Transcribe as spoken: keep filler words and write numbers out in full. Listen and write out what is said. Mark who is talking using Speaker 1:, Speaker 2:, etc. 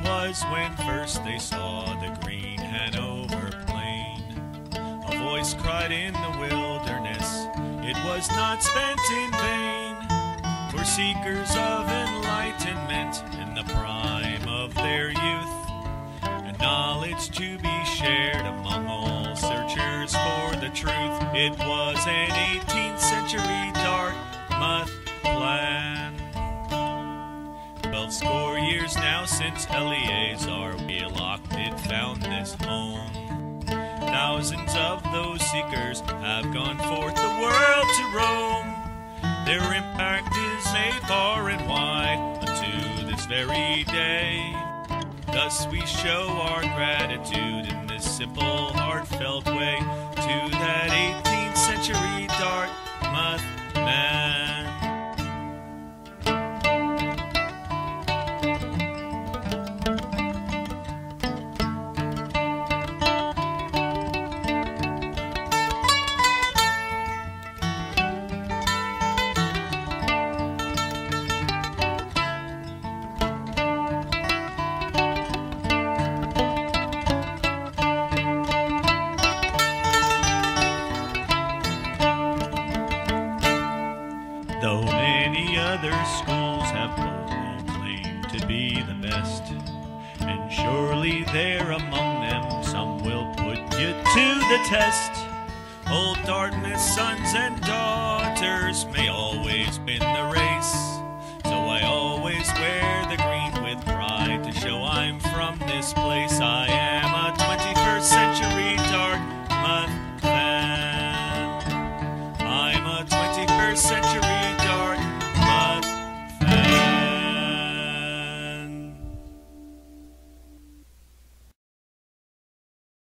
Speaker 1: was when first they saw the green Hanover plain. A voice cried in the wilderness, it was not spent in vain, for seekers of enlightenment in the prime of their youth, and knowledge to be shared among all searchers for the truth. It was an eighteenth century Dartmouth plan. Twelve score years now since Eleazar Wheelock did found this home. Thousands of those seekers have gone forth the world to roam. Their impact is made far and wide unto this very day. Thus we show our gratitude in this simple, heartfelt way to that eighteenth century Dartmouth man. Though many other schools have boldly claimed to be the best, and surely there among them some will put you to the test, old Dartmouth's sons and daughters may always win the race. So I always wear the green with pride to show I'm from this place. I am a twenty-first century Dartmouth fan. I'm a twenty-first century